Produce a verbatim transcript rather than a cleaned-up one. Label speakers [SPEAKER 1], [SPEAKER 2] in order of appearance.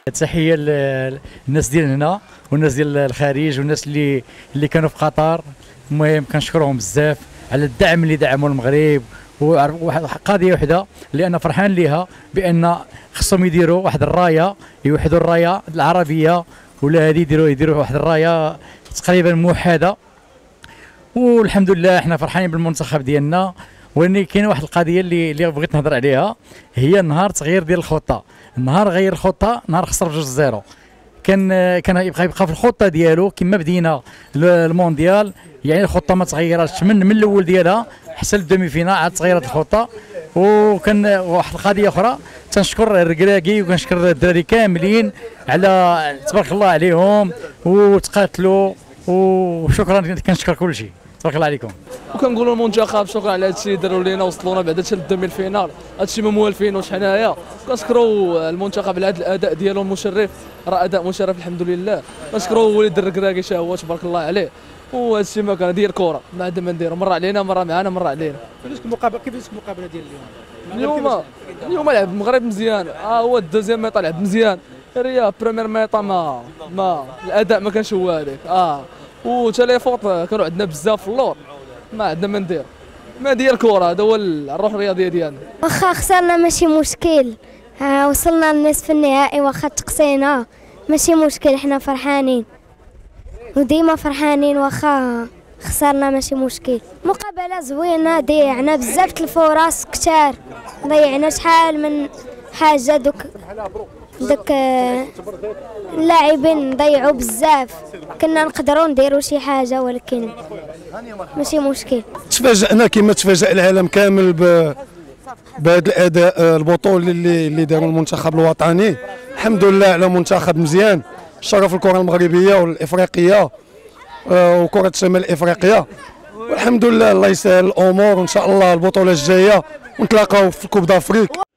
[SPEAKER 1] تحيه للناس ديال هنا والناس ديال الخارج والناس اللي اللي كانوا في قطر. المهم كنشكرهم بزاف على الدعم اللي دعموا المغرب. وواحد قضيه وحده اللي انا فرحان ليها، بان خصهم يديروا واحد الرايه، يوحدوا الرايه العربيه ولا هذه يديروا يديروا واحد الرايه تقريبا موحده. والحمد لله احنا فرحانين بالمنتخب ديالنا. ولكن كاين واحد القضيه اللي اللي بغيت نهضر عليها، هي نهار تغيير ديال الخطه. النهار غير الخطه، نهار خسر بجوج زيرو، كان كان يبقى يبقى في الخطه ديالو كما بدينا المونديال. يعني الخطه ما تغيراتش من من الاول ديالها حتى للدومي فينال، عاد تغيرت الخطه. وكان واحد القضيه اخرى، تنشكر الركراكي وكنشكر الدراري كاملين على تبارك الله عليهم وتقاتلوا. وشكرا، كنشكر كل شيء، تبارك الله عليكم.
[SPEAKER 2] وكنقولوا المنتخب شكرا على هذا الشيء اللي داروا لينا، وصلونا بعدا حتى للدومي الفينال. هذا الشيء ما موالفينوش حنايا. كنشكروا المنتخب على هذا الاداء ديالو المشرف، راه اداء مشرف الحمد لله. كنشكروا وليد الركراكي حتى هو تبارك الله عليه. وهذا الشيء ما كان ديال كره، ما عندنا ما نديروا، مره علينا مره معنا مره علينا.
[SPEAKER 3] كيفاش المقابله كيفاش المقابله ديال اليوم؟
[SPEAKER 2] اليوم اليوم لعب المغرب مزيان. اه هو الدوزيام ميطا لعب مزيان. ريا بريمير ميطا ما ما الاداء ما كانش هو هذاك. اه وتا لي فوت كانوا عندنا بزاف في اللور، ما عندنا ما ندير. ما ديال كره، هذا هو الروح الرياضيه ديالنا.
[SPEAKER 4] واخا خسرنا ماشي مشكل، آه وصلنا للنصف النهائي، واخا تقصينا ماشي مشكل، حنا فرحانين وديما فرحانين. واخا خسرنا ماشي مشكل. مقابله زوينه، ضيعنا بزاف الفرص كثار، ضيعنا شحال من حاجه. دوك دوك اللاعبين ضيعوا بزاف، كنا نقدروا نديروا شي حاجه ولكن ماشي مشكل.
[SPEAKER 5] تفاجئنا كما تفاجأ العالم كامل بهذا الاداء البطولي اللي اللي داروا المنتخب الوطني. الحمد لله على منتخب مزيان، شرف الكره المغربيه والافريقيه وكره شمال افريقيا. والحمد لله الله يسهل الامور، وان شاء الله البطوله الجايه ونتلاقاو في كوب دافريك.